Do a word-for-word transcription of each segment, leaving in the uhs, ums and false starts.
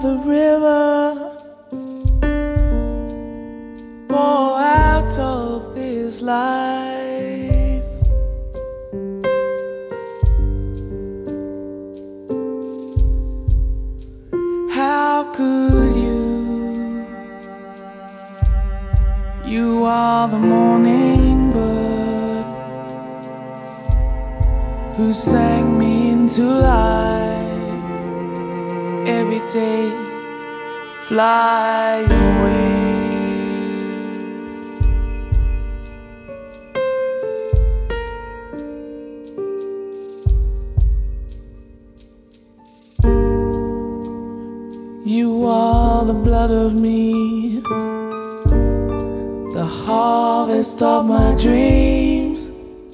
the river, pour out of this life. How could you? You are the morning bird who sang me into life. Every day, fly away. You are the blood of me, the harvest of my dreams.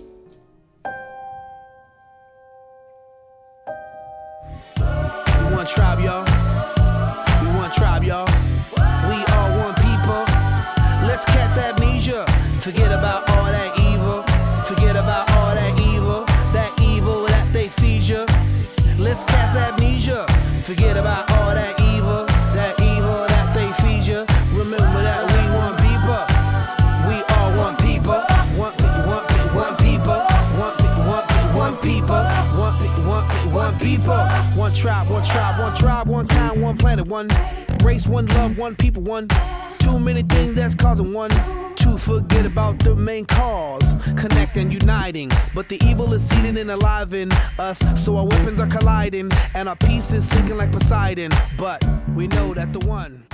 We one tribe, y'all. We one tribe, y'all. We are one people. Let's catch amnesia. Forget about all that evil. Forget about all that evil. That evil that they feed you. Let's catch amnesia. Forget about all that evil. That evil that they feed you. Remember that we one people. We are one people. One, one, one people. One, one, one people. One, one, one people. One tribe, one tribe, one tribe, one kind, one planet, one race, one love, one people, one. Too many things that's causing one to forget about the main cause, connect and uniting. But the evil is seated and alive in us, so our weapons are colliding and our peace is sinking like Poseidon. But we know that the one